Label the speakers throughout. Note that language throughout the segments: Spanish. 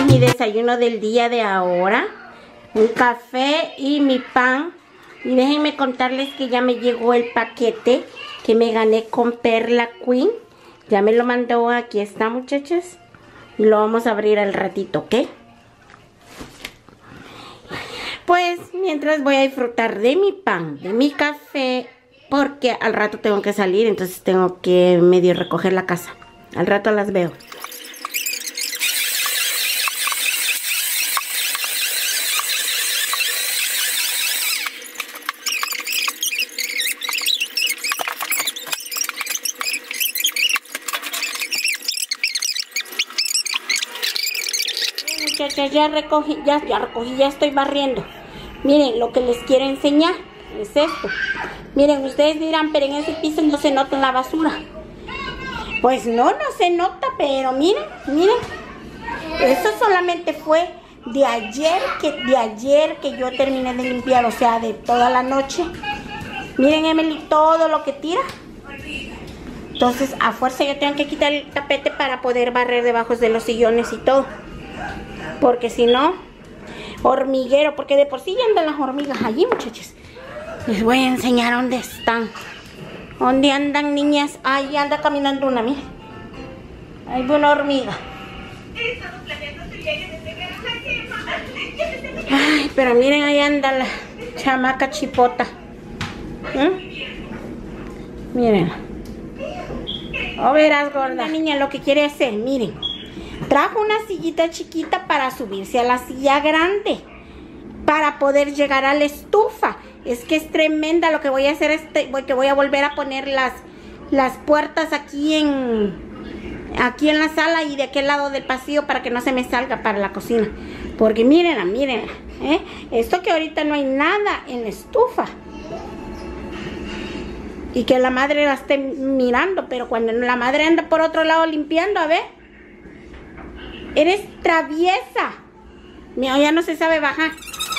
Speaker 1: mi desayuno del día de ahora. Un café y mi pan. Y déjenme contarles que ya me llegó el paquete que me gané con Perla Queen. Ya me lo mandó, aquí está, muchachos. Y lo vamos a abrir al ratito, ¿ok? Pues mientras voy a disfrutar de mi pan, de mi café, porque al rato tengo que salir, entonces tengo que medio recoger la casa. Al rato las veo. Muchachas, ya recogí, ya estoy barriendo. Miren, lo que les quiero enseñar es esto. Miren, ustedes dirán, pero en ese piso no se nota la basura. Pues no se nota, pero miren. Eso solamente fue de ayer que yo terminé de limpiar, o sea, de toda la noche. Miren, Emily, todo lo que tira. Entonces, a fuerza yo tengo que quitar el tapete para poder barrer debajo de los sillones y todo. Porque si no, hormiguero, porque de por sí ya andan las hormigas allí, muchachos. Les voy a enseñar dónde están. ¿Dónde andan, niñas? Ahí anda caminando una, miren. Hay una hormiga. Ay, pero miren, ahí anda la chamaca chipota. Miren. Oh, verás, gorda. La niña lo que quiere hacer, miren. Trajo una sillita chiquita para subirse a la silla grande, para poder llegar a la estufa. Es que es tremenda. Lo que voy a hacer es que voy a volver a poner las puertas aquí en la sala y de aquel lado del pasillo para que no se me salga para la cocina. Porque mírenla, esto que ahorita no hay nada en la estufa. Y que la madre la esté mirando, pero cuando la madre anda por otro lado limpiando, a ver. Eres traviesa. Mira, ya no se sabe bajar.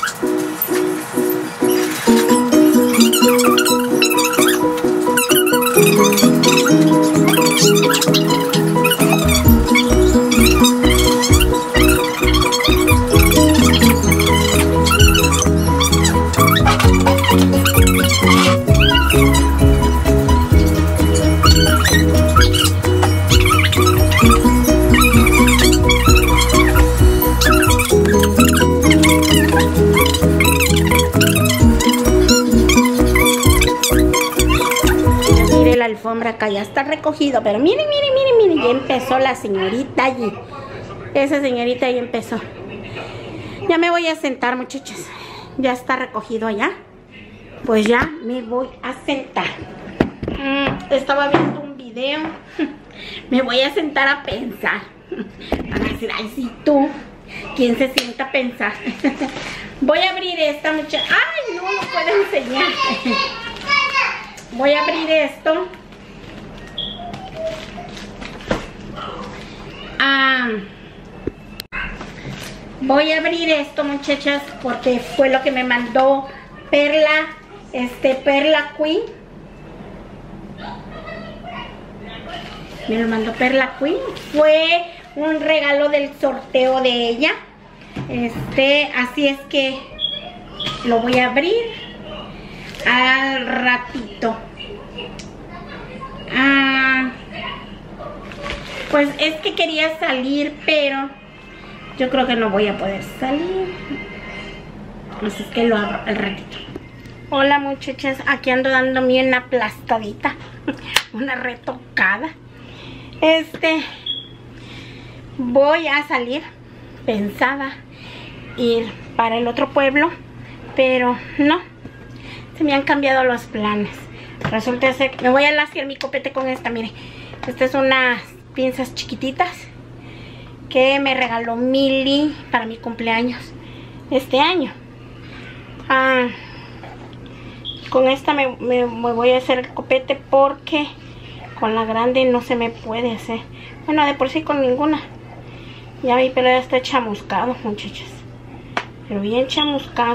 Speaker 1: Acá ya está recogido, pero miren, ya empezó la señorita allí. Esa señorita ya empezó. Ya me voy a sentar, muchachos. Ya está recogido allá. Pues ya me voy a sentar. Estaba viendo un video. Me voy a sentar a pensar. Van a decir, ay, sí, tú. ¿Quién se sienta a pensar? Voy a abrir esta, muchacha. Ay, no lo puedo enseñar. Voy a abrir esto. Voy a abrir esto, muchachas, porque fue lo que me mandó Perla Queen. Me lo mandó Perla Queen. Fue un regalo del sorteo de ella. Así es que lo voy a abrir al ratito. Pues es que quería salir, pero yo creo que no voy a poder salir. Así es que lo abro al ratito. Hola, muchachas, aquí ando dándome una aplastadita. Una retocada. Voy a salir. Pensaba ir para el otro pueblo, pero no. Se me han cambiado los planes. Resulta ser que me voy a laciar mi copete con esta, miren. Estas son unas pinzas chiquititas que me regaló Mili para mi cumpleaños este año. Con esta me voy a hacer el copete porque con la grande no se me puede hacer. Bueno, de por sí con ninguna. Ya mi pelo ya está chamuscado, muchachas. Pero bien chamuscado.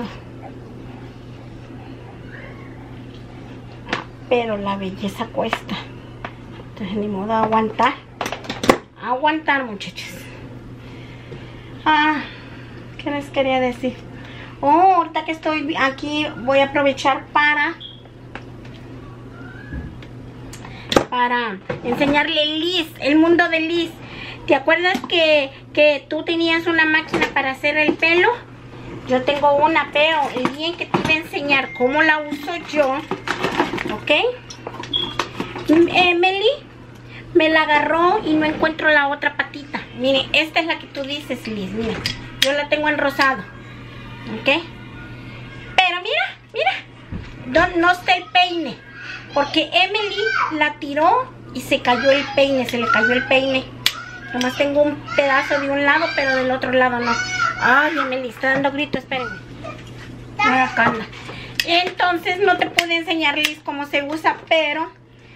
Speaker 1: Pero la belleza cuesta. Entonces ni modo, aguantar. Aguantar, muchachos. ¿Qué les quería decir? Oh, ahorita que estoy aquí voy a aprovechar para enseñarle Liz, el mundo de Liz. ¿Te acuerdas que tú tenías una máquina para hacer el pelo? Yo tengo una, pero el día en que te iba a enseñar cómo la uso yo, ¿ok? Meli me la agarró y no encuentro la otra patita. Miren, esta es la que tú dices, Liz. Mira, yo la tengo en rosado, ¿ok? Pero mira, no está el peine, porque Emily la tiró y se cayó el peine, se le cayó el peine. Nomás tengo un pedazo de un lado, pero del otro lado no. Ay, Emily, está dando gritos, espérenme. Acá anda. Entonces no te pude enseñar, Liz, cómo se usa, pero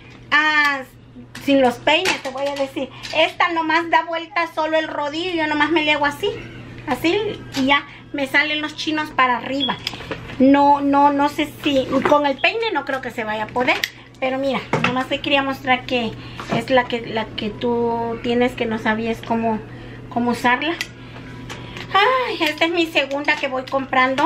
Speaker 1: sin los peines te voy a decir. Esta nomás da vuelta solo el rodillo, yo nomás me le hago así, y ya me salen los chinos para arriba. No sé si con el peine no creo que se vaya a poder. Pero mira, nomás te quería mostrar que es la que tú tienes, que no sabías cómo usarla. Ay, esta es mi segunda que voy comprando.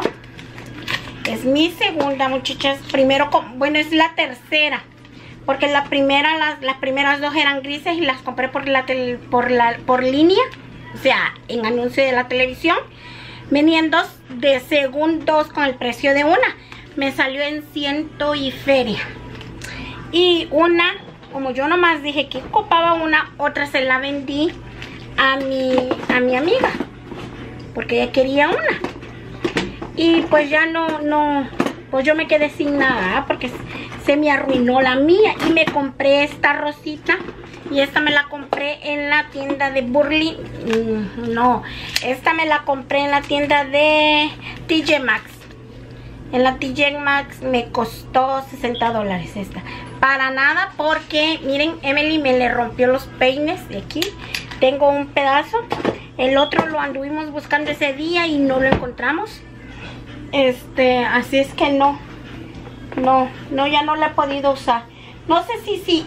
Speaker 1: Es mi segunda, muchachas. Primero, bueno, es la tercera. Porque las primeras dos eran grises y las compré por línea. O sea, en anuncio de la televisión. Venían dos de segundos con el precio de una. Me salió en 100 y feria. Y una, como yo nomás dije que copaba una, otra se la vendí a mi amiga, porque ella quería una. Y pues ya pues yo me quedé sin nada, porque se me arruinó la mía. Y me compré esta rosita, y esta me la compré en la tienda de Burley. No, esta me la compré en la tienda de TJ Maxx. En la TJ Maxx me costó $60 esta. Para nada, porque miren, Emily me le rompió los peines de aquí. Tengo un pedazo. El otro lo anduvimos buscando ese día y no lo encontramos. Así es que no, ya no lo he podido usar. No sé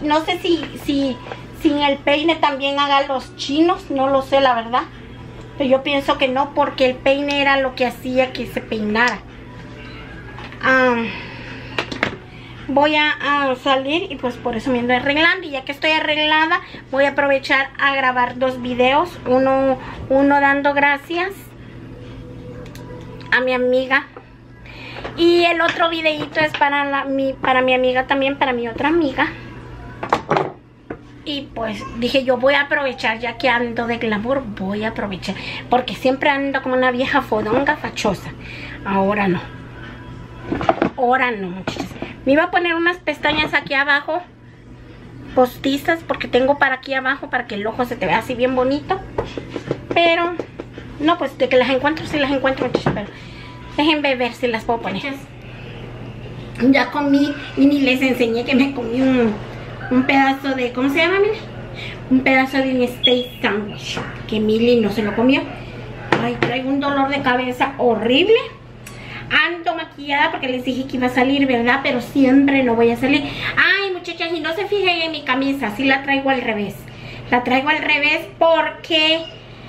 Speaker 1: si sin el peine también haga los chinos, no lo sé la verdad. Pero yo pienso que no, porque el peine era lo que hacía que se peinara. Voy a salir y pues por eso me ando arreglando. Y ya que estoy arreglada, voy a aprovechar a grabar dos videos. Uno dando gracias a mi amiga, y el otro videito es para mi amiga también, para mi otra amiga. Y pues dije, yo voy a aprovechar, ya que ando de glamour, voy a aprovechar, porque siempre ando como una vieja fodonga fachosa. Ahora no, muchachos. Me iba a poner unas pestañas aquí abajo, postizas, porque tengo para aquí abajo, para que el ojo se te vea así bien bonito. Pero no, pues de que las encuentro, sí las encuentro, muchachos. Pero déjenme ver si las puedo poner. Ya comí y ni les enseñé que me comí un pedazo de, ¿cómo se llama, mira? Un pedazo de un steak sandwich, que Mili no se lo comió. Ay, traigo un dolor de cabeza horrible. Ando maquillada porque les dije que iba a salir, ¿verdad? Pero siempre no voy a salir. Ay, muchachas, y no se fijen en mi camisa, sí la traigo al revés. La traigo al revés porque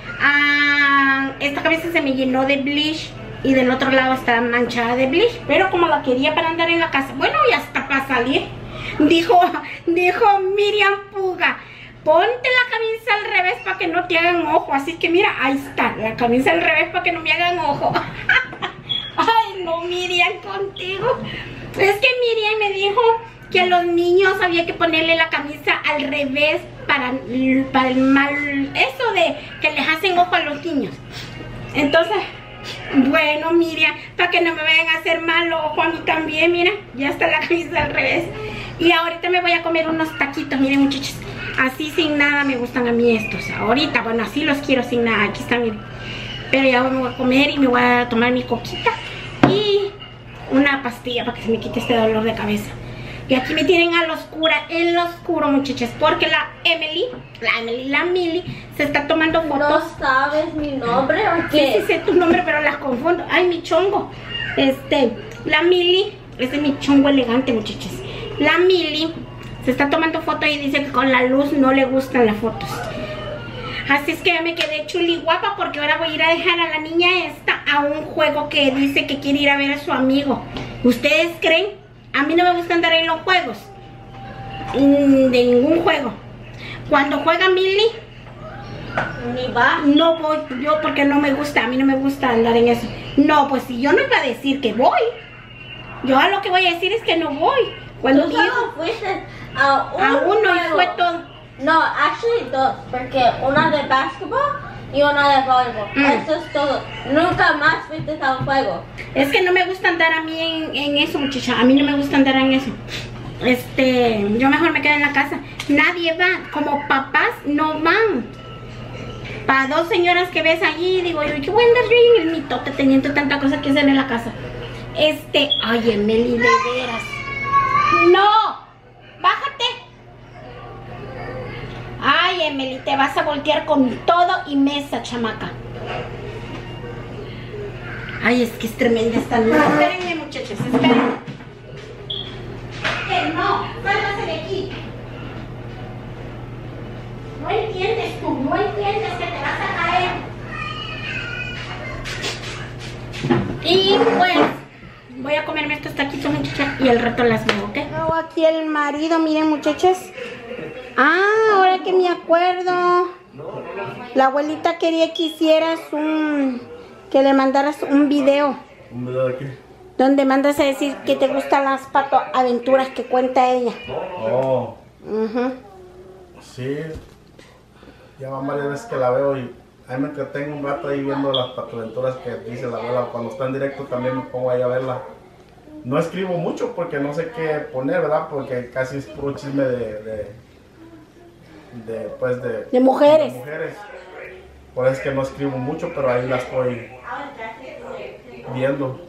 Speaker 1: esta camisa se me llenó de bleach y del otro lado está manchada de bleach. Pero como la quería para andar en la casa, bueno, y hasta para salir, dijo Miriam Puga, ponte la camisa al revés para que no te hagan ojo. Así que mira, ahí está, la camisa al revés para que no me hagan ojo. Ay, no, Miriam, contigo. Es que Miriam me dijo que a los niños había que ponerle la camisa al revés para el mal, eso de que les hacen ojo a los niños. Entonces, bueno, Miriam, para que no me vayan a hacer mal ojo a mí también, mira, ya está la camisa al revés. Y ahorita me voy a comer unos taquitos, miren, muchachos, así sin nada me gustan a mí estos. Ahorita, bueno, así los quiero sin nada, aquí están, miren. Pero ya me voy a comer y me voy a tomar mi coquita y una pastilla para que se me quite este dolor de cabeza. Y aquí me tienen en lo oscuro, muchachas, porque la Mili se está tomando fotos.
Speaker 2: ¿No sabes mi nombre o qué?
Speaker 1: Sí, sé tu nombre, pero las confundo. Ay, mi chongo. La Mili, ese es mi chongo elegante, muchachas. La Mili se está tomando fotos y dice que con la luz no le gustan las fotos. Así es que ya me quedé chuli guapa porque ahora voy a ir a dejar a la niña esta a un juego que dice que quiere ir a ver a su amigo. ¿Ustedes creen? A mí no me gusta andar en los juegos. De ningún juego. Cuando juega Milly,
Speaker 2: Ni va.
Speaker 1: no voy yo porque no me gusta. A mí no me gusta andar en eso. No, pues si yo no iba a decir que voy. Yo a lo que voy a decir es que no voy. Cuando
Speaker 2: Tú
Speaker 1: digo
Speaker 2: solo fuiste a
Speaker 1: uno y
Speaker 2: juego.
Speaker 1: fue todo.
Speaker 2: No, actually dos, porque una de básquetbol y una de voleibol. Eso es todo. Nunca más fuiste a un juego.
Speaker 1: Es que no me gusta andar a mí en eso, muchacha. A mí no me gusta andar en eso. Yo mejor me quedo en la casa. Nadie va. Como papás no van. Para dos señoras que ves allí, digo yo voy a andar yo en el mitote teniendo tanta cosa que hacer en la casa. Ay, Emily, de veras. ¡No! ¡Bájate! Ay, Emily, te vas a voltear con todo y mesa, chamaca. Ay, es que es tremenda esta niña. Espérenme, muchachos, espérenme. Que no, sálgase de aquí. No entiendes tú, no entiendes que te vas a caer. Y pues, voy a comerme estos taquitos, muchachas, y al rato las veo, ¿ok? Aquí el marido, miren, muchachas. Ahora que me acuerdo, la abuelita quería que hicieras que le mandaras un video.
Speaker 3: ¿Un video de qué?
Speaker 1: Donde mandas a decir que te gustan las aventuras que cuenta ella.
Speaker 3: Oh,
Speaker 1: Ujú.
Speaker 3: sí. Ya van varias veces que la veo y ahí me entretengo un rato ahí viendo las patoaventuras que dice la abuela. Cuando está en directo también me pongo ahí a verla. No escribo mucho porque no sé qué poner, ¿verdad? Porque casi es puro chisme de
Speaker 1: mujeres.
Speaker 3: de mujeres. Por eso es que no escribo mucho, pero ahí la estoy viendo.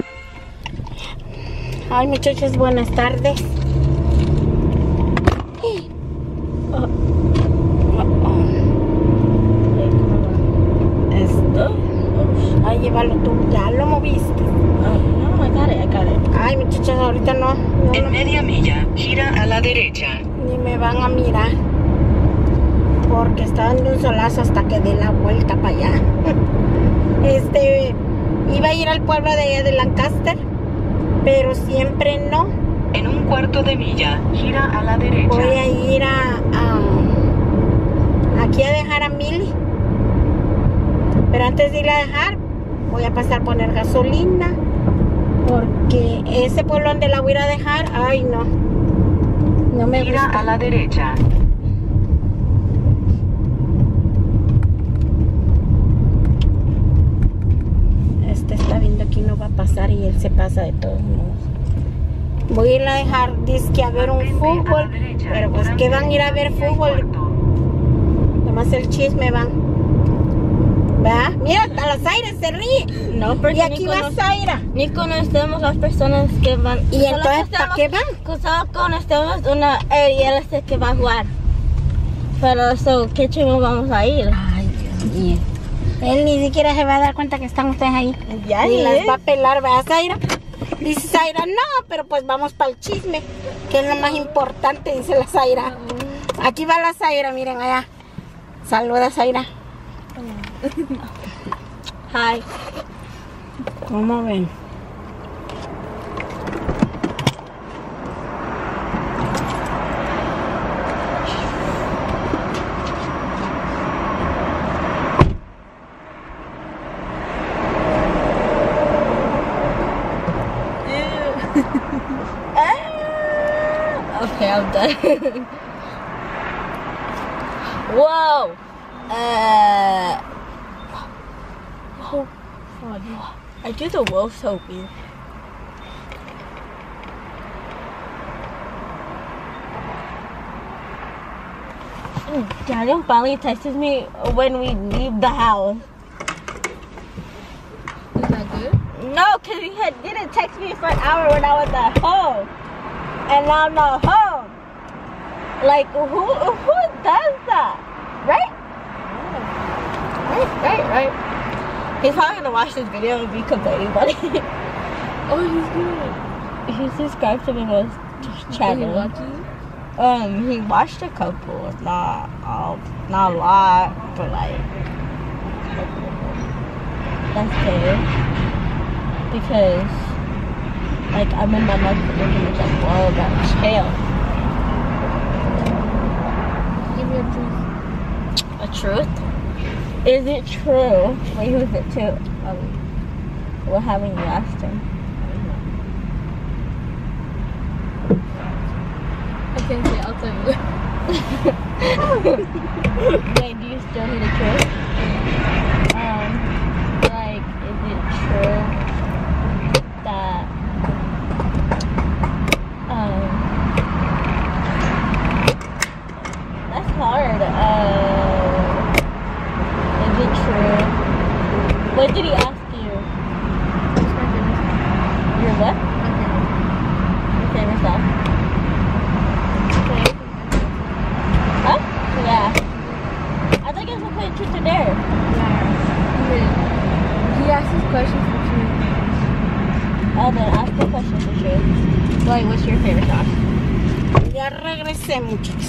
Speaker 1: Ay, muchachos, buenas tardes. Esto. Ay, llévalo tú. Ya lo moviste.
Speaker 2: No, I got it.
Speaker 1: Ay, muchachos, ahorita no.
Speaker 4: En media milla, gira a la derecha.
Speaker 1: Ni me van a mirar. Porque está dando un solazo hasta que dé la vuelta para allá. Iba a ir al pueblo de allá de Lancaster, pero siempre no.
Speaker 4: En un cuarto de milla, gira a la derecha.
Speaker 1: Voy a ir aquí a dejar a Milly. Pero antes de ir a dejar, voy a pasar a poner gasolina. Porque ese pueblo donde la voy a ir a dejar, ay no. No me
Speaker 4: Gira
Speaker 1: gusta.
Speaker 4: a la derecha.
Speaker 1: Está viendo que no va a pasar y él se pasa de todos modos. Voy a ir a dejar disque a ver un fútbol, pero pues que van a ir a ver fútbol. Nomás el chisme van. ¿Va? Mira, hasta la Zaira se ríe.
Speaker 2: No, porque
Speaker 1: Y aquí va Zaira.
Speaker 2: ni conocemos las personas que van.
Speaker 1: ¿Y
Speaker 2: Solo
Speaker 1: entonces para qué van?
Speaker 2: Solo conocemos una ella que va a jugar. Pero eso, ¿qué chingo vamos a ir?
Speaker 1: Ay, Dios mío. Él ni siquiera se va a dar cuenta que están ustedes ahí.
Speaker 2: Ya,
Speaker 1: Ni
Speaker 2: ni
Speaker 1: las
Speaker 2: es.
Speaker 1: va a pelar, ¿verdad, Zaira? Dice Zaira, no, pero pues vamos para el chisme, que es lo más importante, dice la Zaira. Aquí va la Zaira, miren allá. Saluda, Zaira.
Speaker 2: Hi.
Speaker 1: ¿Cómo ven?
Speaker 2: Okay, I'm done. Whoa. Oh, funny. I do the wolf so weird. Daniel finally texted me when we leave the house.
Speaker 5: Is that good?
Speaker 2: No, because he didn't text me for an hour when I was at home. And now I'm not home. Like, who does that? Right? Right. He's probably gonna watch this video and be complaining about it.
Speaker 5: Oh, he's good.
Speaker 2: He subscribed to me and was
Speaker 5: Are you
Speaker 2: chatting.
Speaker 5: watching?
Speaker 2: He watched a couple, not a lot, but like that's good because like I'm in my mouth looking at like, whoa, that's chill. Give me a truth. A truth? Is it true? Wait, who is it to? What haven't you asked him?
Speaker 5: I can't say, I'll tell you.
Speaker 2: Wait, do you still need a truth? Like, is it true that that's hard. Is it true? What did he ask you? Your what? Your favorite song? Okay. Huh? Yeah. I thought you guys were playing Truth or Dare.
Speaker 5: He asked his question for truth.
Speaker 2: Oh, then ask the question for truth. Wait, what's your favorite song?
Speaker 1: Ya regresé, muchachos.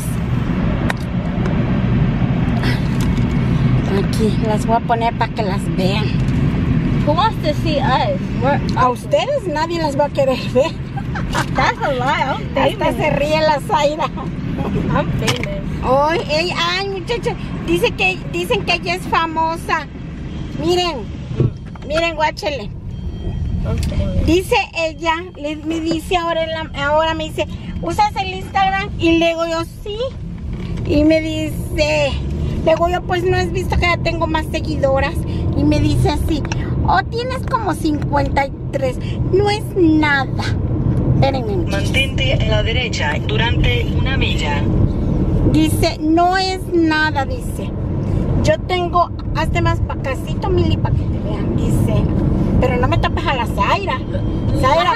Speaker 1: Aquí las voy a poner para que las vean.
Speaker 2: Who wants to see us?
Speaker 1: A ustedes nadie las va a querer ver.
Speaker 2: That's a lie. I'm
Speaker 1: Hasta se ríe la Zaira.
Speaker 2: I'm famous.
Speaker 1: Ay, muchachos, dicen que ella es famosa. Miren, guáchele.
Speaker 2: Okay.
Speaker 1: Dice ella, me dice ahora me dice, ¿usas el Instagram? Y le digo yo, sí. Y me dice, luego yo, pues no has visto que ya tengo más seguidoras. Y me dice así, tienes como 53. No es nada. Espérenme.
Speaker 4: Mantente a la derecha durante 1 milla.
Speaker 1: Dice, no es nada, dice. Yo tengo, hazte más pa' casito, Mili, para que te vean. Dice, pero no me tapes a la Zaira. Zaira,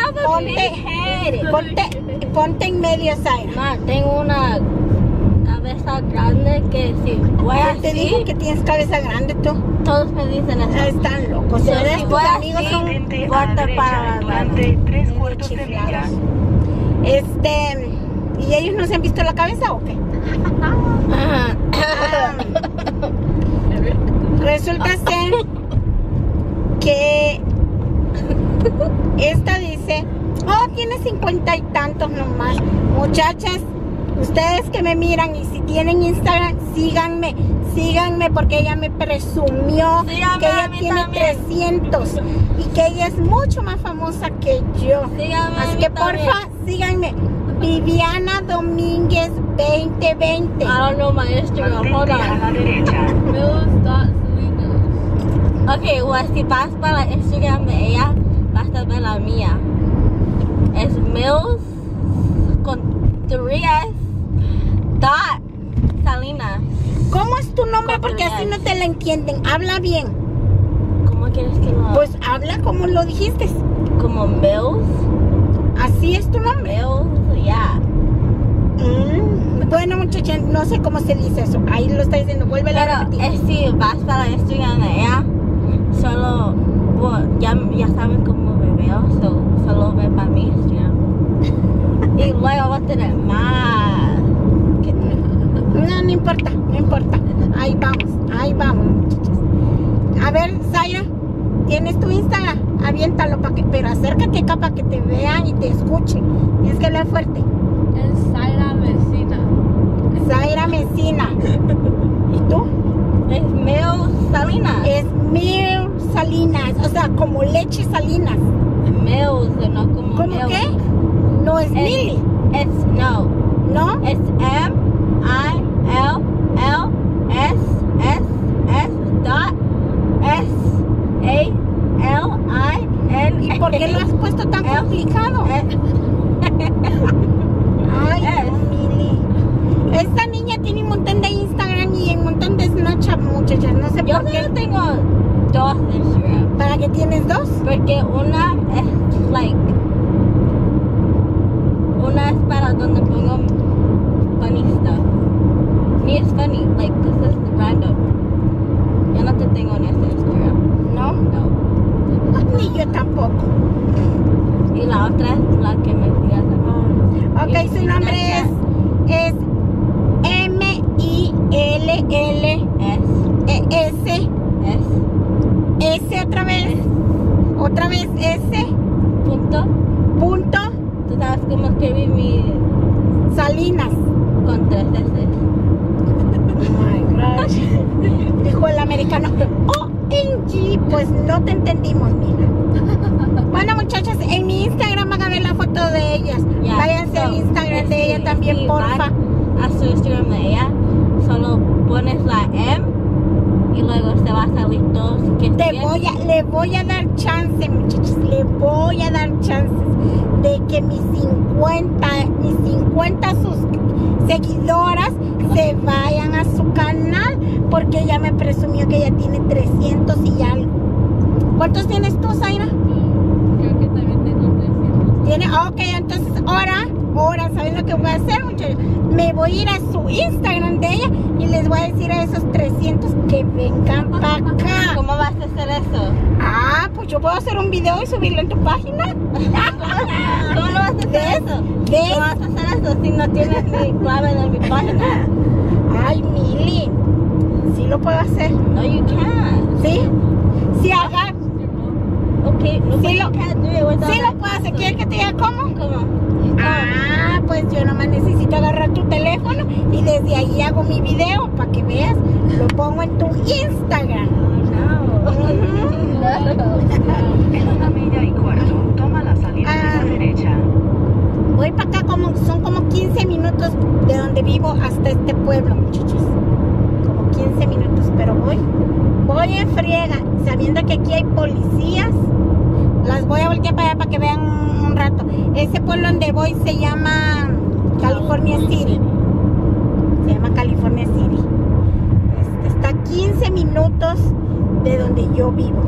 Speaker 1: ponte en medio, Zaira.
Speaker 2: Ma, tengo una cabeza grande que si voy
Speaker 1: ¿Quién te
Speaker 2: así,
Speaker 1: dijo que tienes cabeza grande tú?
Speaker 2: todos me dicen eso.
Speaker 1: Están locos.
Speaker 2: Sí,
Speaker 1: ¿Verdad?
Speaker 2: sí,
Speaker 1: Tus
Speaker 2: voy
Speaker 1: amigos
Speaker 2: así.
Speaker 1: son
Speaker 4: Mantente a la
Speaker 2: Fuerte
Speaker 4: derecha
Speaker 2: para
Speaker 4: durante 3/4 de milla.
Speaker 1: ¿Y ellos no se han visto la cabeza o qué? Resulta ser que esta dice, tiene 50 y tantos nomás. Muchachas, ustedes que me miran y si tienen Instagram, síganme porque ella me presumió
Speaker 2: Síganme
Speaker 1: que ella
Speaker 2: a mí
Speaker 1: tiene
Speaker 2: también.
Speaker 1: 300 y que ella es mucho más famosa que yo.
Speaker 2: Síganme a
Speaker 1: Así
Speaker 2: mí
Speaker 1: que
Speaker 2: también.
Speaker 1: porfa, síganme. Viviana Domínguez 2020.
Speaker 2: I don't know my Instagram. Hold
Speaker 4: Mantente a
Speaker 2: on.
Speaker 4: la derecha.
Speaker 5: Mills.Salinas.
Speaker 2: Ok, well, si vas para la Instagram de ella, vas a ver la mía. Es Mills con 3S dot Salinas.
Speaker 1: ¿Cómo es tu nombre?
Speaker 2: Con
Speaker 1: Porque así
Speaker 2: 3S.
Speaker 1: no te la entienden. Habla bien.
Speaker 2: ¿Cómo quieres que lo
Speaker 1: Pues habla como lo dijiste.
Speaker 2: como Mills?
Speaker 1: Así es tu nombre.
Speaker 2: Mills, yeah.
Speaker 1: Bueno, muchacha, no sé cómo se dice eso. Ahí lo está diciendo. Vuelve a
Speaker 2: Pero
Speaker 1: repetir.
Speaker 2: si vas para la Instagram de ella, solo, ya saben cómo me veo, solo ve para mi Instagram. Y luego va a tener más.
Speaker 1: No importa. Ahí vamos, muchachas. A ver, Zaira, ¿tienes tu Instagram? Aviéntalo, pero acércate acá para que te vean y te escuchen. Tienes que hablar fuerte.
Speaker 5: Es Zaira Messina.
Speaker 1: Zaira Messina. ¿Y tú?
Speaker 2: Es Mills Salinas.
Speaker 1: Es Mil Salinas, o sea, como leche Salinas.
Speaker 2: Mills, no como
Speaker 1: ¿Cómo
Speaker 2: Mills.
Speaker 1: qué? No es Mili,
Speaker 2: No.
Speaker 1: ¿no?
Speaker 2: It's MILLSS.SALIN.
Speaker 1: ¿Y por qué lo has puesto tan complicado? Ay, no, Mili. Esta niña tiene un montón de Instagram y un montón de Snapchat, muchachas. No sé
Speaker 2: Yo
Speaker 1: por qué.
Speaker 2: solo tengo 2 Instagram.
Speaker 1: ¿Para qué tienes 2?
Speaker 2: Porque una es para donde pongo funny stuff. Ni es funny, this is random. Yo no te tengo en este Instagram.
Speaker 1: No,
Speaker 2: No.
Speaker 1: ni yo tampoco.
Speaker 2: Y la otra es la que me sigas a mí.
Speaker 1: Ok, su nombre es S otra vez. Otra vez S.
Speaker 2: Punto.
Speaker 1: Punto.
Speaker 2: Tú sabes cómo escribí mi
Speaker 1: Salinas.
Speaker 2: con 3 S.
Speaker 1: Dijo el americano. OMG, pues no te entendimos, mira. Bueno, muchachas, en mi Instagram van a ver la foto de ellas.
Speaker 2: Ya,
Speaker 1: Váyanse al Instagram de ella también,
Speaker 2: si
Speaker 1: porfa.
Speaker 2: van a su Instagram de ella, solo pones la M y luego se va a salir todos que
Speaker 1: Le voy a dar chance, muchachos. Le voy a dar chances de que mis 50 seguidoras se vayan a su canal, porque ella me presumió que ella tiene 300 y algo. ¿Cuántos tienes tú, Zaira?
Speaker 5: Creo que también tengo 300.
Speaker 1: Tiene, ok, entonces ahora, ¿saben lo que voy a hacer, muchachos? Me voy a ir a su Instagram de ella y les voy a decir a esos 300 que vengan para acá.
Speaker 2: ¿Cómo vas a hacer eso?
Speaker 1: Ah, pues yo puedo hacer un video y subirlo en tu página.
Speaker 2: ¿Cómo lo vas a hacer eso?
Speaker 1: ¿Ves?
Speaker 2: ¿Cómo vas a hacer eso si no tienes mi clave de mi página?
Speaker 1: Ay, Mili, sí lo puedo hacer.
Speaker 2: No, you can't.
Speaker 1: ¿Sí? Sí, haga.
Speaker 2: Okay, no,
Speaker 1: Sí
Speaker 2: but
Speaker 1: lo-
Speaker 2: you can't do it without
Speaker 1: Sí lo
Speaker 2: that
Speaker 1: puedo hacer.
Speaker 2: password.
Speaker 1: ¿Quieres que te diga cómo?
Speaker 2: ¿Cómo?
Speaker 1: Ah, pues yo nomás necesito agarrar tu teléfono y desde ahí hago mi video para que veas. Lo pongo en tu Instagram.
Speaker 4: En 1 milla y cuarto, toma la salida de la derecha.
Speaker 1: Voy para acá, son como 15 minutos de donde vivo hasta este pueblo, muchachos. Como 15 minutos, pero voy en friega, sabiendo que aquí hay policías. Las voy a voltear para allá para que vean un rato. Ese pueblo donde voy se llama California City. Se llama California City. Está a 15 minutos de donde yo vivo.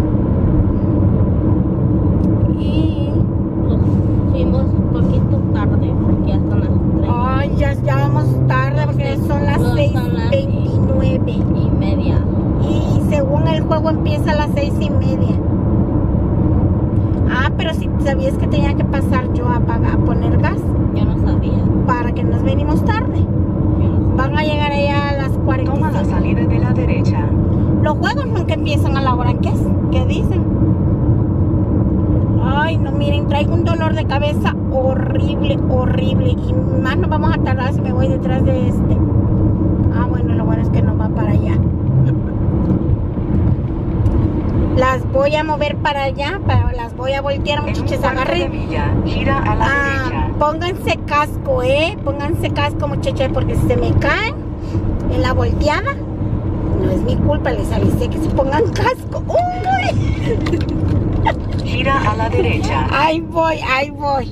Speaker 1: Y
Speaker 2: Fuimos un poquito tarde porque ya son las 3
Speaker 1: ay, ya vamos tarde porque son las
Speaker 2: No, son las
Speaker 1: 6:29.
Speaker 2: y media.
Speaker 1: Y según el juego empieza a las 6:30. Ah, pero si sabías que tenía que pasar yo a poner gas
Speaker 2: Yo no sabía.
Speaker 1: para que nos venimos tarde.
Speaker 2: Yo no
Speaker 1: Van a llegar allá a las
Speaker 4: Toma la
Speaker 1: 45.
Speaker 4: salida de la derecha.
Speaker 1: Los juegos nunca empiezan a la hora que es. ¿Qué dicen? Ay, no, miren, traigo un dolor de cabeza horrible, horrible. Y más nos vamos a tardar si me voy detrás de este. Ah, bueno, lo bueno es que no va para allá. Las voy a mover para allá, las voy a voltear,
Speaker 4: En un
Speaker 1: muchachos,
Speaker 4: cuarto de
Speaker 1: agarren.
Speaker 4: milla, gira a la derecha.
Speaker 1: Pónganse casco, pónganse casco, muchachos, porque si se me caen en la volteada, no es mi culpa, les avisé que se pongan casco. ¡Uy!
Speaker 4: Gira a la derecha.
Speaker 1: Ahí voy, ahí voy.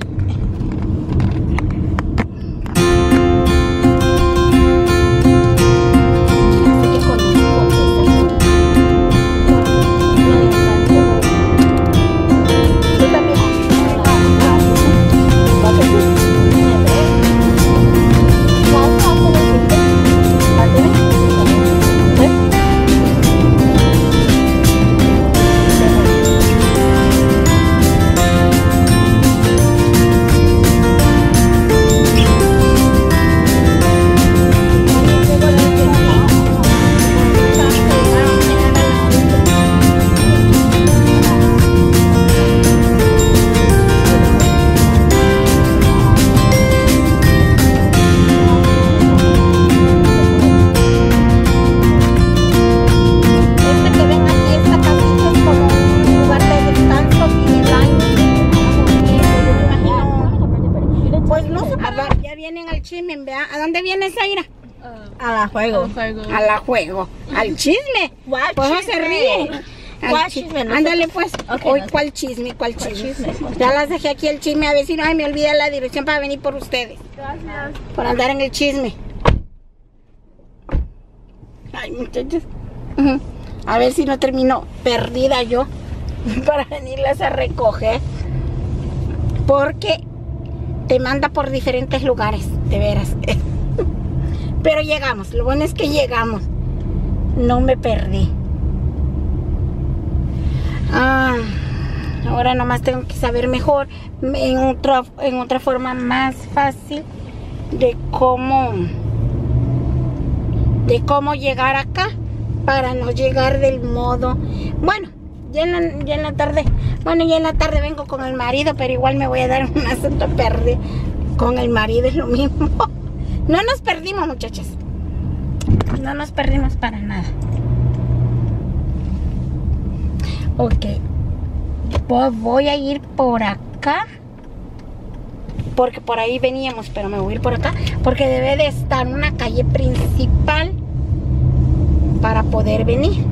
Speaker 1: ¿A dónde viene Zaira?
Speaker 2: A la juego.
Speaker 1: A la juego. Al chisme.
Speaker 2: ¿Cuál
Speaker 1: Pues no
Speaker 2: chisme?
Speaker 1: se ríe.
Speaker 2: ¿Cuál chisme? No sé.
Speaker 1: Ándale pues.
Speaker 2: Ok,
Speaker 1: Hoy,
Speaker 2: no sé.
Speaker 1: ¿cuál chisme? ¿Cuál chisme?
Speaker 2: chisme?
Speaker 1: Ya las dejé aquí el chisme. A ver si no ay, me olvida la dirección para venir por ustedes.
Speaker 5: Gracias.
Speaker 1: Por andar en el chisme. Ay, muchachos. Ujú. A ver si no termino perdida yo para venirlas a recoger. Porque te manda por diferentes lugares, de veras. Pero llegamos. Lo bueno es que llegamos. No me perdí. Ahora nomás tengo que saber mejor en otra forma más fácil de cómo llegar acá para no llegar del modo. Bueno, Ya en la tarde, bueno, ya en la tarde vengo con el marido, pero igual me voy a dar un asunto perdido. Con el marido es lo mismo. No nos perdimos, muchachas. No nos perdimos para nada. Ok. Pues voy a ir por acá. Porque por ahí veníamos, pero me voy a ir por acá. Porque debe de estar una calle principal para poder venir.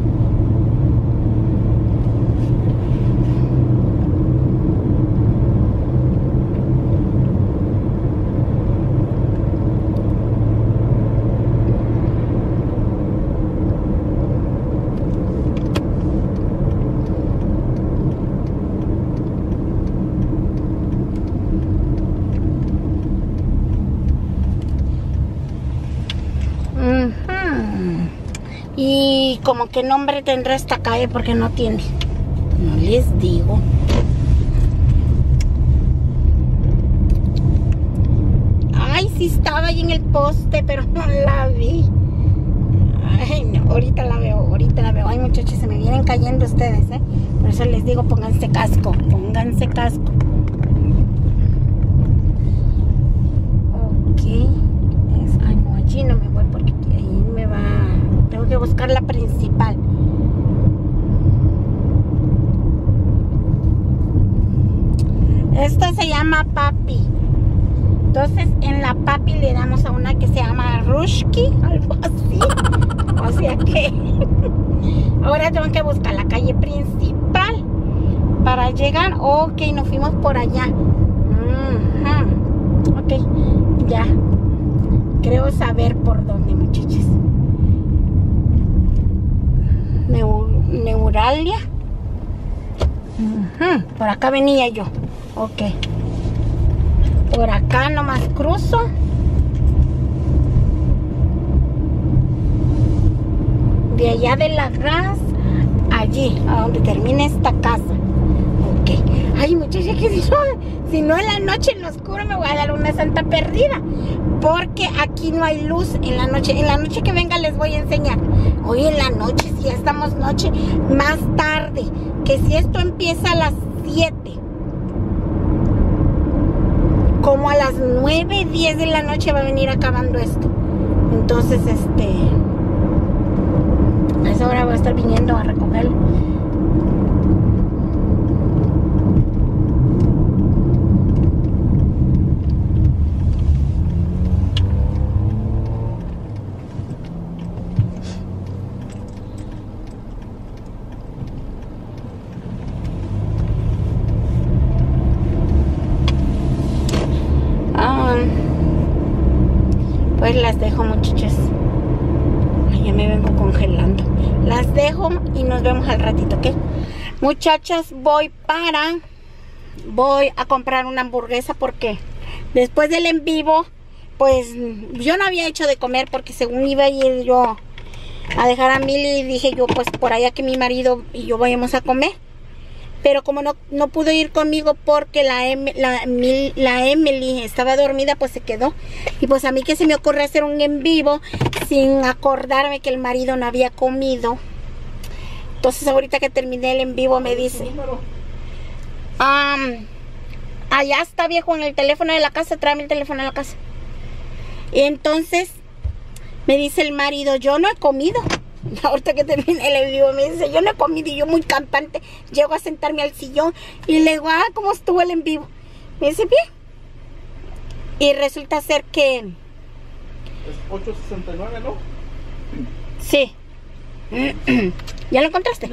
Speaker 1: Y como que nombre tendrá esta calle porque no tiene. No les digo. Ay, sí estaba ahí en el poste, pero no la vi. Ay, no, ahorita la veo, ahorita la veo. Ay, muchachos, se me vienen cayendo ustedes, ¿eh? Por eso les digo, pónganse casco, pónganse casco. Ok. Ay, no, allí no me voy porque ahí me va... Tengo que buscar la principal. Esta se llama Papi. Entonces en la Papi le damos a una que se llama Rushki, algo así. O sea que ahora tengo que buscar la calle principal para llegar. Ok, nos fuimos por allá. Ok, ya. Creo saber por dónde, muchachos. Neuralia. Por acá venía yo. Ok. Por acá nomás cruzo. De allá de la gas, allí, a donde termina esta casa. Ok. Ay, muchachos, que si no en la noche en lo oscuro me voy a dar una santa perdida. Porque aquí no hay luz en la noche. En la noche que venga les voy a enseñar. Hoy en la noche, si ya estamos noche, más tarde. Que si esto empieza a las 7. Como a las 9, 10 de la noche va a venir acabando esto. Entonces, a esa hora voy a estar viniendo a recogerlo. Pues las dejo, muchachos. Ay, ya me vengo congelando. Las dejo y nos vemos al ratito, ¿ok? Muchachas, voy a comprar una hamburguesa porque después del en vivo, pues yo no había hecho de comer porque según iba a ir yo a dejar a Milly, dije yo, pues por allá que mi marido y yo vayamos a comer. Pero como no pudo ir conmigo porque la Emily estaba dormida, pues se quedó. Y pues a mí que se me ocurre hacer un en vivo sin acordarme que el marido no había comido. Entonces ahorita que terminé el en vivo me dice, allá está, viejo, en el teléfono de la casa, tráeme el teléfono de la casa. Y entonces me dice el marido, yo no he comido. Ahorita que terminé el en vivo me dice, yo no he comido, y yo muy campante llego a sentarme al sillón y le digo, ¿cómo estuvo el en vivo? Me dice, bien. Y resulta ser que
Speaker 3: es 8.69, ¿no?
Speaker 1: sí. ¿Ya lo encontraste?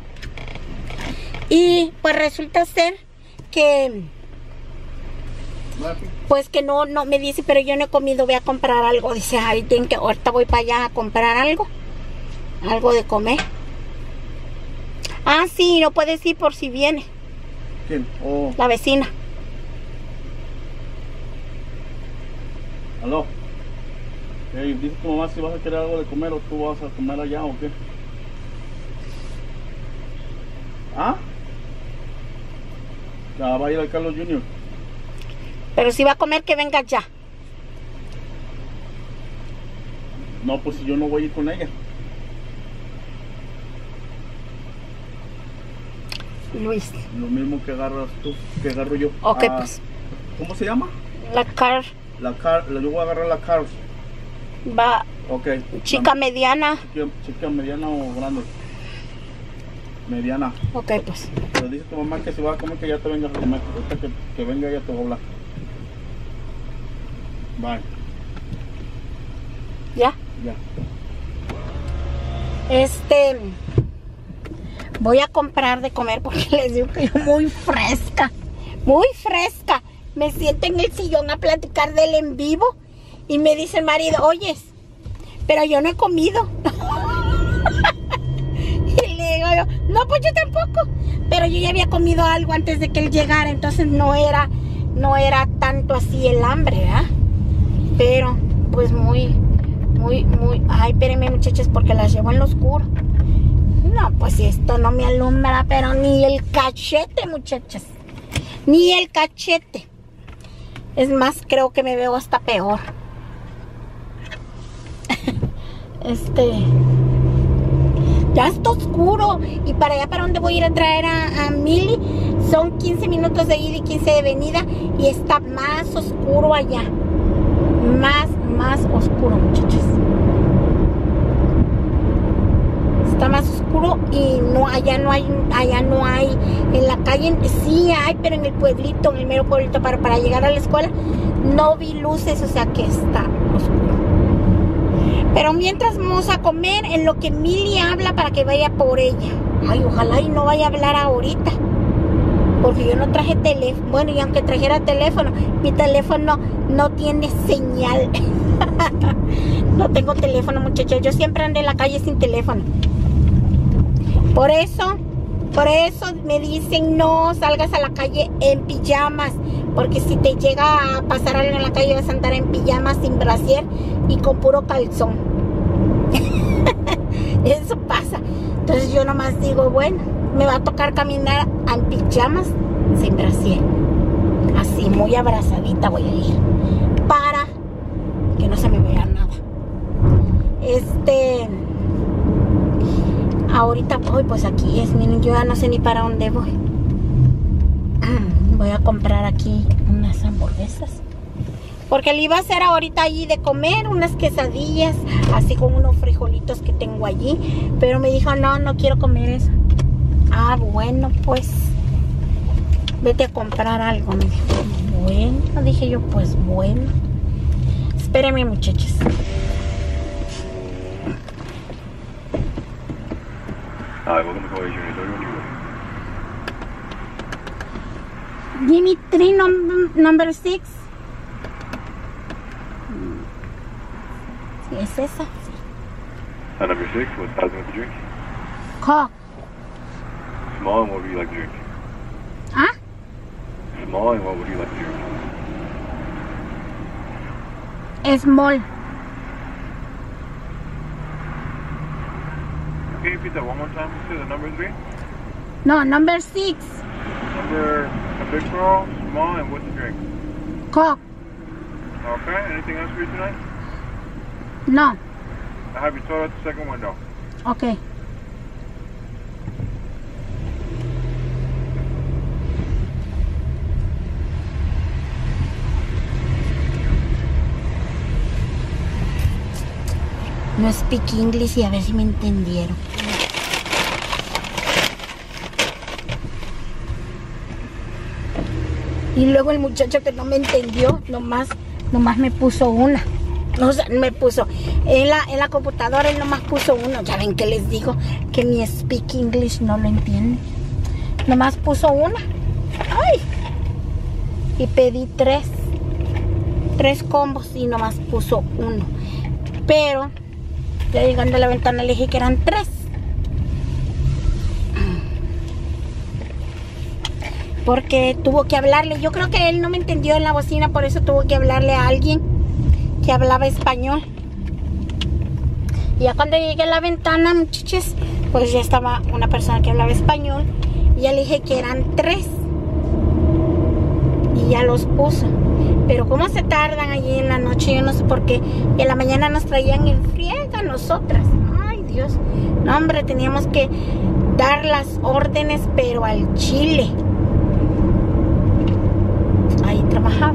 Speaker 1: Y pues resulta ser que pues que no me dice, pero yo no he comido, voy a comprar algo. Dice, ahorita voy para allá a comprar algo de comer. Sí, no puedes ir por si viene.
Speaker 3: ¿Quién? Oh.
Speaker 1: La vecina.
Speaker 3: Aló. Dice tu mamá si vas a querer algo de comer o tú vas a comer allá o qué. Ya va a ir al Carlos Jr.
Speaker 1: Pero si va a comer, que venga ya.
Speaker 3: No, pues si yo no voy a ir con ella.
Speaker 1: Luis.
Speaker 3: Lo mismo que agarras tú, que agarro yo.
Speaker 1: Ok, pues.
Speaker 3: ¿Cómo se llama?
Speaker 1: La car
Speaker 3: Yo voy a agarrar la Cars.
Speaker 1: va
Speaker 3: Ok.
Speaker 1: chica mediana.
Speaker 3: Chica mediana o grande. Mediana.
Speaker 1: Ok, pues.
Speaker 3: Pero dice tu mamá que si va a comer que ya te venga a comer. Ahorita que venga ya te voy a hablar. Bye.
Speaker 1: ¿Ya?
Speaker 3: Ya.
Speaker 1: Voy a comprar de comer porque les digo que yo muy fresca. Muy fresca. Me siento en el sillón a platicar de él en vivo. Y me dice el marido, oyes, pero yo no he comido. Y le digo yo, no, pues yo tampoco. Pero yo ya había comido algo antes de que él llegara. Entonces no era tanto así el hambre, ¿verdad? Pero, pues muy. Ay, espérenme, muchachos, porque las llevo en lo oscuro. No, pues esto no me alumbra, pero ni el cachete, muchachas. Ni el cachete. Es más, creo que me veo hasta peor. Ya está oscuro. Y para allá, para donde voy a ir a traer a Milly, son 15 minutos de ida y 15 de venida. Y está más oscuro allá. Más oscuro, muchachos. Está más oscuro y allá no hay en la calle, sí hay, pero en el pueblito, en el mero pueblito para llegar a la escuela no vi luces, o sea que está oscuro. Pero mientras vamos a comer, en lo que Milly habla para que vaya por ella. Ay, ojalá y no vaya a hablar ahorita, porque yo no traje teléfono. Bueno, y aunque trajera teléfono, mi teléfono no tiene señal. No tengo teléfono, muchachos. Yo siempre ando en la calle sin teléfono. Por eso me dicen no salgas a la calle en pijamas, porque si te llega a pasar algo en la calle vas a andar en pijamas sin brasier y con puro calzón. Eso pasa. Entonces yo nomás digo, bueno, me va a tocar caminar en pijamas sin brasier. Así, muy abrazadita voy a ir para que no se me vea nada. Ahorita voy, pues aquí es, miren, yo ya no sé ni para dónde voy. Voy a comprar aquí unas hamburguesas, porque le iba a hacer ahorita allí de comer unas quesadillas, así con unos frijolitos que tengo allí, pero me dijo, no quiero comer eso. Ah, bueno, pues vete a comprar algo, me dijo. Bueno, dije yo, pues bueno. Espérenme, muchachos.
Speaker 6: Welcome to Hawaii Journey. Tell me when you're ready.
Speaker 1: Give me 3 number 6. Sí, es esa.
Speaker 6: Number 6, what size with the drink?
Speaker 1: Coke.
Speaker 6: Small, and what would you like to drink?
Speaker 1: ¿Ah?
Speaker 6: Small, and what would you like to drink?
Speaker 1: Small.
Speaker 6: Can you repeat that one more time? You said the number 3?
Speaker 1: No, number 6.
Speaker 6: Number, a big pearl, small, and what's the drink?
Speaker 1: Coke.
Speaker 6: Okay, anything else for you tonight?
Speaker 1: No.
Speaker 6: I have your total at the second window.
Speaker 1: Okay. No speak English y a ver si me entendieron. Y luego el muchacho que no me entendió, nomás me puso una. O sea, me puso en la computadora, él nomás puso uno. Ya ven que les digo que mi speak English no lo entiende. Nomás puso una. ¡Ay! Y pedí 3 combos y nomás puso uno. Pero ya llegando a la ventana le dije que eran 3. Porque tuvo que hablarle. Yo creo que él no me entendió en la bocina, por eso tuvo que hablarle a alguien que hablaba español. Y ya cuando llegué a la ventana, muchachos, pues ya estaba una persona que hablaba español. Y ya le dije que eran 3. Y ya los puso. Pero cómo se tardan allí en la noche, yo no sé por qué. Y en la mañana nos traían en friega nosotras. Ay, Dios. No, hombre, teníamos que dar las órdenes, pero al chile. Ahí trabajaba.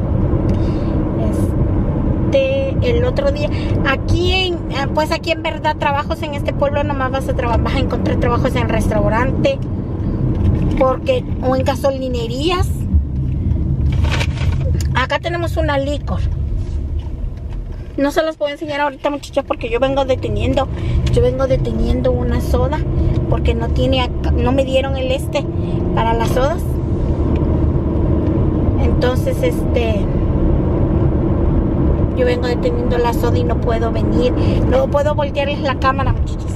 Speaker 1: El otro día, aquí en verdad, trabajos en este pueblo nomás vas a encontrar trabajos en restaurante, o en gasolinerías. Acá tenemos una licor. No se los puedo enseñar ahorita, muchachos, porque yo vengo deteniendo una soda, porque no me dieron el para las sodas. Entonces, yo vengo deteniendo la soda y no puedo venir. No puedo voltearles la cámara, muchachos.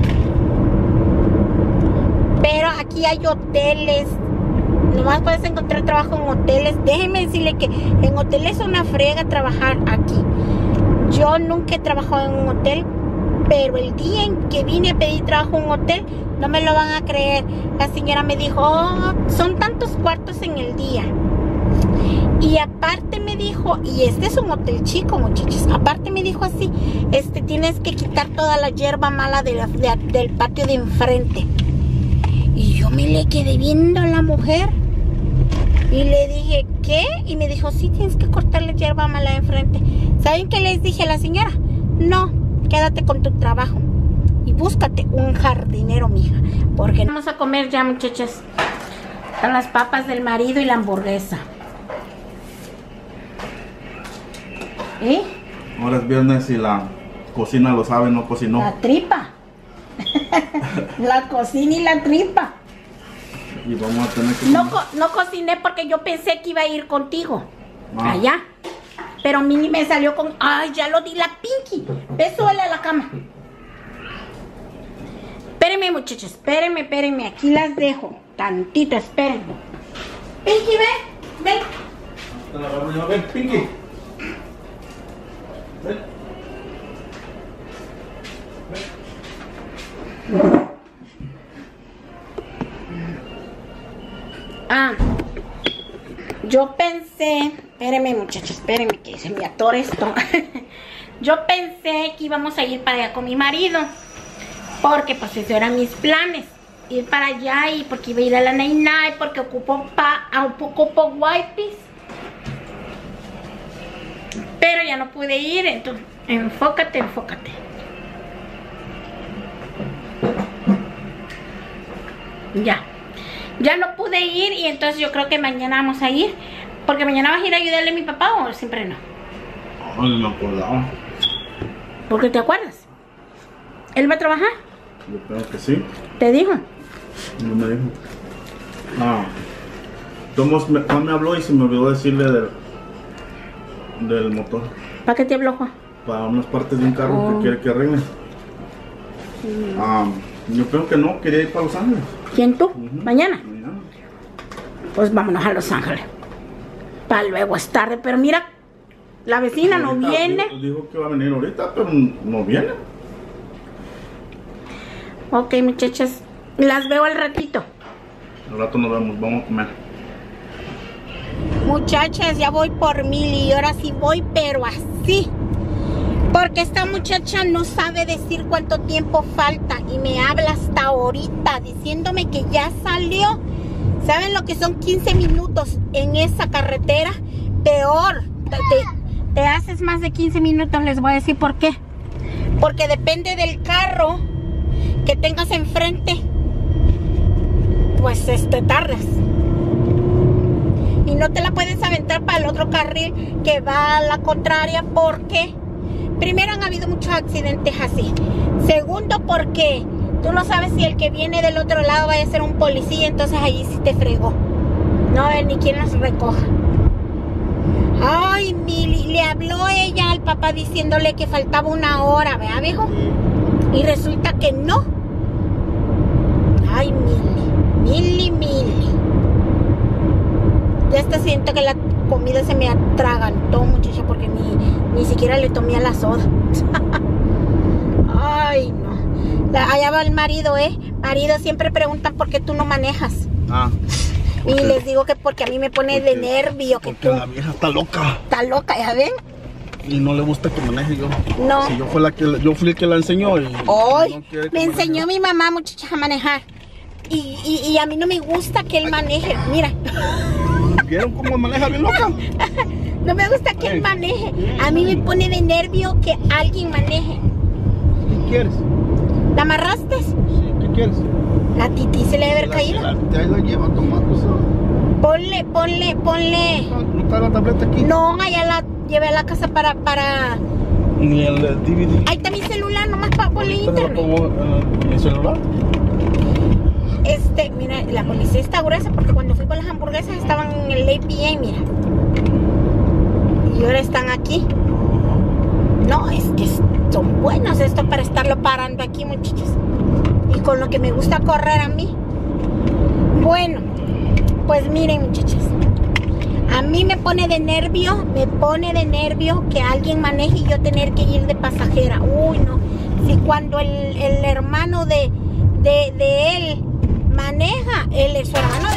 Speaker 1: Pero aquí hay hoteles. Nomás puedes encontrar trabajo en hoteles. Déjenme decirle que en hoteles es una frega trabajar aquí. Yo nunca he trabajado en un hotel, pero el día en que vine a pedir trabajo en un hotel, no me lo van a creer. La señora me dijo, son tantos cuartos en el día. Y aparte me dijo, y este es un hotel chico, muchachos, aparte me dijo así, tienes que quitar toda la hierba mala del patio de enfrente. Y yo me le quedé viendo a la mujer y le dije, ¿qué? Y me dijo, sí, tienes que cortar la hierba mala de enfrente. ¿Saben qué les dije a la señora? No, quédate con tu trabajo y búscate un jardinero, mija, porque vamos a comer ya, muchachas. Están las papas del marido y la hamburguesa. ¿Eh?
Speaker 3: Ahora es viernes y la cocina lo sabe, no cocinó.
Speaker 1: La tripa. La cocina y la tripa.
Speaker 3: Y vamos a tener que...
Speaker 1: No cociné porque yo pensé que iba a ir contigo. Allá. Pero Mini me salió con... Ay, ya lo di la Pinky. Ve, súbele a la cama. Espérenme, muchachos. Espérenme. Aquí las dejo. Tantito, espérenme. Pinky, ven.
Speaker 3: Ven, Pinky.
Speaker 1: Yo pensé, espérenme, muchachos, espérenme que se me atore esto. Yo pensé que íbamos a ir para allá con mi marido, porque pues eso eran mis planes, ir para allá, y porque iba a ir a la Nainai, porque ocupo wipes. Pero ya no pude ir, entonces enfócate. Ya no pude ir, y entonces yo creo que mañana vamos a ir. Porque mañana vas a ir a ayudarle a mi papá, o siempre no.
Speaker 3: No me acordaba.
Speaker 1: ¿Por qué te acuerdas? ¿Él va a trabajar?
Speaker 3: Yo creo que sí.
Speaker 1: ¿Te dijo?
Speaker 3: No me dijo. Juan me habló y se me olvidó decirle del motor.
Speaker 1: ¿Para qué te habló, Juan?
Speaker 3: Para unas partes de un carro que quiere que arregle. Yo creo que no, quería ir para Los Ángeles.
Speaker 1: ¿Quién, tú? ¿Mañana? Pues vámonos a Los Ángeles. Para luego es tarde, pero mira, la vecina no viene.
Speaker 3: Dijo que va a venir ahorita, pero no viene.
Speaker 1: Ok, muchachas, las veo al ratito.
Speaker 3: Al rato nos vemos, vamos a comer.
Speaker 1: Muchachas, ya voy por 1000 y ahora sí voy, pero así. Porque esta muchacha no sabe decir cuánto tiempo falta y me habla hasta ahorita diciéndome que ya salió. ¿Saben lo que son 15 minutos en esa carretera? Peor, te haces más de 15 minutos, les voy a decir por qué. Porque depende del carro que tengas enfrente, pues tardas. Y no te la puedes aventar para el otro carril que va a la contraria, porque primero han habido muchos accidentes así. Segundo, porque tú no sabes si el que viene del otro lado vaya a ser un policía, entonces ahí sí te fregó. No va a haber ni quien los recoja. Ay, Mili, le habló ella al papá diciéndole que faltaba 1 hora, ¿verdad, viejo? Y resulta que no. Ay, Mili. Ya hasta siento que la comida se me atragantó, muchacha, porque ni siquiera le tomé a la soda. Ay, no. Allá va el marido, Marido, siempre preguntan por qué tú no manejas. Y les digo que porque a mí me pone de nervio.
Speaker 3: Porque la vieja está loca.
Speaker 1: Está loca, ¿ya ven?
Speaker 3: Y no le gusta que maneje yo.
Speaker 1: No.
Speaker 3: Si yo fui el que la enseñó. Y
Speaker 1: hoy
Speaker 3: no quiere que
Speaker 1: me
Speaker 3: maneje.
Speaker 1: enseñó mi mamá, muchachas, a manejar. Y a mí no me gusta que él maneje. Mira.
Speaker 3: ¿Vieron cómo maneja bien loca?
Speaker 1: No me gusta que él maneje. A mí me pone de nervio que alguien maneje.
Speaker 3: ¿Qué quieres?
Speaker 1: ¿La amarraste?
Speaker 3: Sí, ¿qué quieres?
Speaker 1: La tití se le debe haber caído.
Speaker 3: Ahí la lleva, toma, pues.
Speaker 1: Ponle.
Speaker 3: ¿No está la tableta aquí?
Speaker 1: No, allá la llevé a la casa para...
Speaker 3: Ni el DVD.
Speaker 1: Ahí está mi celular, nomás para ponerle internet.
Speaker 3: ¿Pongo en el celular?
Speaker 1: Mira, la policía está gruesa porque cuando fui con las hamburguesas estaban en el APA, mira. Y ahora están aquí. No, es que son buenos esto para estarlo parando aquí, muchachos. Y con lo que me gusta correr a mí. Bueno, pues miren, muchachos. A mí me pone de nervio que alguien maneje y yo tener que ir de pasajera. Uy, no. Si cuando el hermano de él maneja, su hermano